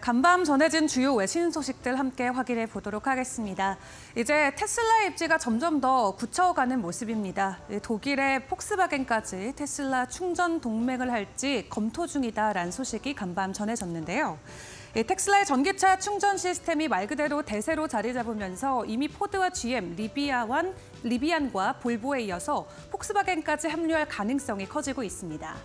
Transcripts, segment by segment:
간밤 전해진 주요 외신 소식들 함께 확인해 보도록 하겠습니다. 이제 테슬라 입지가 점점 더 굳혀가는 모습입니다. 독일의 폭스바겐까지 테슬라 충전 동맹을 할지 검토 중이다라는 소식이 간밤 전해졌는데요. 테슬라의 전기차 충전 시스템이 말 그대로 대세로 자리 잡으면서 이미 포드와 GM, 리비안과 볼보에 이어서 폭스바겐까지 합류할 가능성이 커지고 있습니다.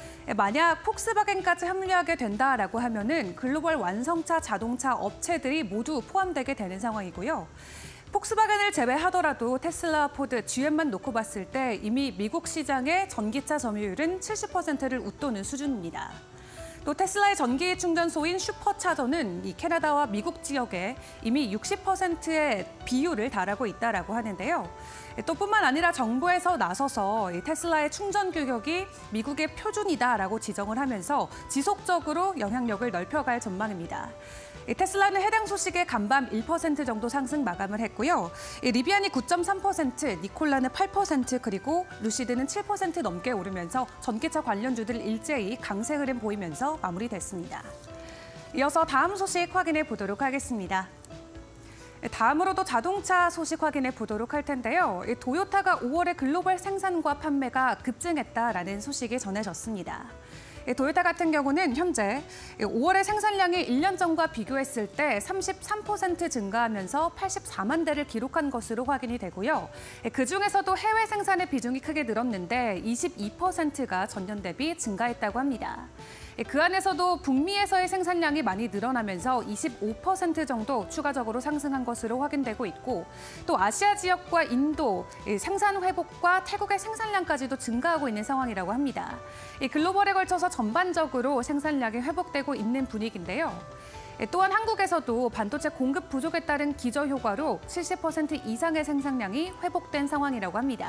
만약 폭스바겐까지 합류하게 된다라고 하면은 글로벌 완성차 자동차 업체들이 모두 포함되게 되는 상황이고요. 폭스바겐을 제외하더라도 테슬라, 포드, GM만 놓고 봤을 때 이미 미국 시장의 전기차 점유율은 70%를 웃도는 수준입니다. 또 테슬라의 전기 충전소인 슈퍼차저는 이 캐나다와 미국 지역에 이미 60%의 비율을 달하고 있다라고 하는데요. 또 뿐만 아니라 정부에서 나서서 이 테슬라의 충전 규격이 미국의 표준이다라고 지정을 하면서 지속적으로 영향력을 넓혀갈 전망입니다. 테슬라는 해당 소식에 간밤 1% 정도 상승 마감을 했고요. 리비안이 9.3%, 니콜라는 8%, 그리고 루시드는 7% 넘게 오르면서 전기차 관련주들 일제히 강세 흐름 보이면서 마무리됐습니다. 이어서 다음 소식 확인해 보도록 하겠습니다. 다음으로도 자동차 소식 확인해 보도록 할 텐데요. 도요타가 5월에 글로벌 생산과 판매가 급증했다라는 소식이 전해졌습니다. 도요타 같은 경우는 현재 5월의 생산량이 1년 전과 비교했을 때 33% 증가하면서 84만 대를 기록한 것으로 확인이 되고요. 그중에서도 해외 생산의 비중이 크게 늘었는데 22%가 전년 대비 증가했다고 합니다. 그 안에서도 북미에서의 생산량이 많이 늘어나면서 25% 정도 추가적으로 상승한 것으로 확인되고 있고, 또 아시아 지역과 인도, 생산 회복과 태국의 생산량까지도 증가하고 있는 상황이라고 합니다. 글로벌에 걸쳐서 전반적으로 생산량이 회복되고 있는 분위기인데요. 또한 한국에서도 반도체 공급 부족에 따른 기저효과로 70% 이상의 생산량이 회복된 상황이라고 합니다.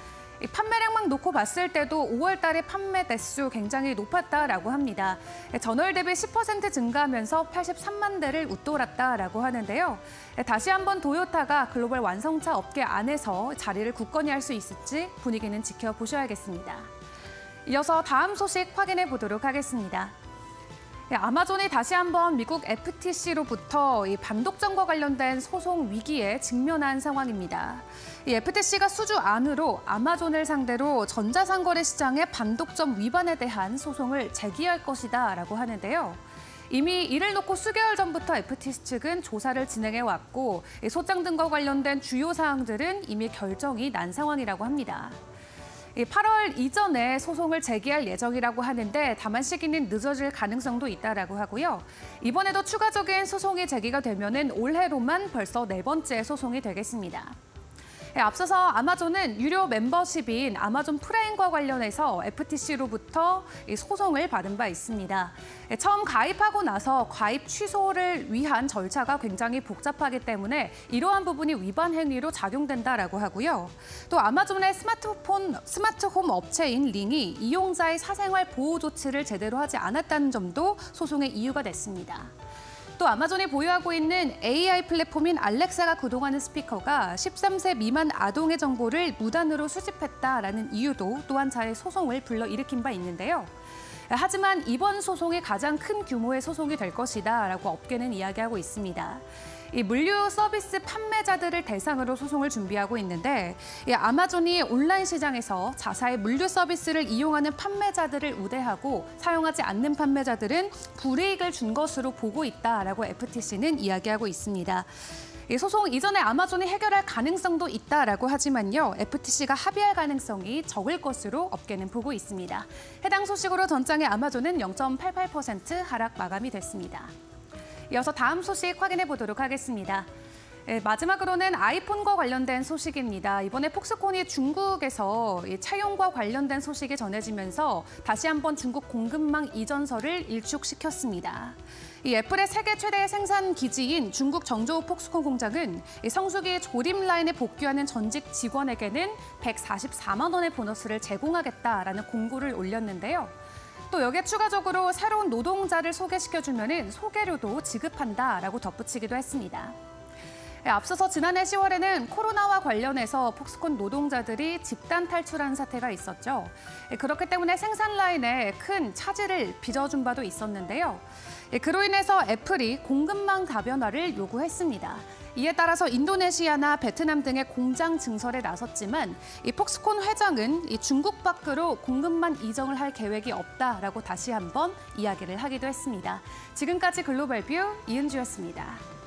판매량만 놓고 봤을 때도 5월 달에 판매 대수 굉장히 높았다라고 합니다. 전월 대비 10% 증가하면서 83만 대를 웃돌았다라고 하는데요. 다시 한번 도요타가 글로벌 완성차 업계 안에서 자리를 굳건히 할 수 있을지 분위기는 지켜보셔야겠습니다. 이어서 다음 소식 확인해 보도록 하겠습니다. 아마존이 다시 한번 미국 FTC로부터 이 반독점과 관련된 소송 위기에 직면한 상황입니다. 이 FTC가 수주 안으로 아마존을 상대로 전자상거래 시장의 반독점 위반에 대한 소송을 제기할 것이다라고 하는데요. 이미 이를 놓고 수개월 전부터 FTC 측은 조사를 진행해 왔고, 소장 등과 관련된 주요 사항들은 이미 결정이 난 상황이라고 합니다. 8월 이전에 소송을 제기할 예정이라고 하는데 다만 시기는 늦어질 가능성도 있다라고 하고요. 이번에도 추가적인 소송이 제기가 되면은 올해로만 벌써 4번째 소송이 되겠습니다. 앞서서 아마존은 유료 멤버십인 아마존 프라임과 관련해서 FTC로부터 소송을 받은 바 있습니다. 처음 가입하고 나서 가입 취소를 위한 절차가 굉장히 복잡하기 때문에 이러한 부분이 위반 행위로 작용된다라고 하고요. 또 아마존의 스마트홈 업체인 링이 이용자의 사생활 보호 조치를 제대로 하지 않았다는 점도 소송의 이유가 됐습니다. 또 아마존이 보유하고 있는 AI 플랫폼인 알렉사가 구동하는 스피커가 13세 미만 아동의 정보를 무단으로 수집했다라는 이유도 또 한 차례 소송을 불러일으킨 바 있는데요. 하지만 이번 소송이 가장 큰 규모의 소송이 될 것이다라고 업계는 이야기하고 있습니다. 이 물류 서비스 판매자들을 대상으로 소송을 준비하고 있는데, 아마존이 온라인 시장에서 자사의 물류 서비스를 이용하는 판매자들을 우대하고 사용하지 않는 판매자들은 불이익을 준 것으로 보고 있다라고 FTC는 이야기하고 있습니다. 이 소송 이전에 아마존이 해결할 가능성도 있다라고 하지만요, FTC가 합의할 가능성이 적을 것으로 업계는 보고 있습니다. 해당 소식으로 전장의 아마존은 0.88% 하락 마감이 됐습니다. 이어서 다음 소식 확인해 보도록 하겠습니다. 마지막으로는 아이폰과 관련된 소식입니다. 이번에 폭스콘이 중국에서 차용과 관련된 소식이 전해지면서 다시 한번 중국 공급망 이전설을 일축시켰습니다. 이 애플의 세계 최대 생산 기지인 중국 정저우 폭스콘 공장은 성수기 조립 라인에 복귀하는 전직 직원에게는 144만 원의 보너스를 제공하겠다라는 공고를 올렸는데요. 또 여기에 추가적으로 새로운 노동자를 소개시켜주면 소개료도 지급한다라고 덧붙이기도 했습니다. 앞서서 지난해 10월에는 코로나와 관련해서 폭스콘 노동자들이 집단 탈출한 사태가 있었죠. 그렇기 때문에 생산 라인에 큰 차질을 빚어준 바도 있었는데요. 그로 인해서 애플이 공급망 다변화를 요구했습니다. 이에 따라서 인도네시아나 베트남 등의 공장 증설에 나섰지만 이 폭스콘 회장은 이 중국 밖으로 공급망 이전을 할 계획이 없다라고 다시 한번 이야기를 하기도 했습니다. 지금까지 글로벌 뷰 이은주였습니다.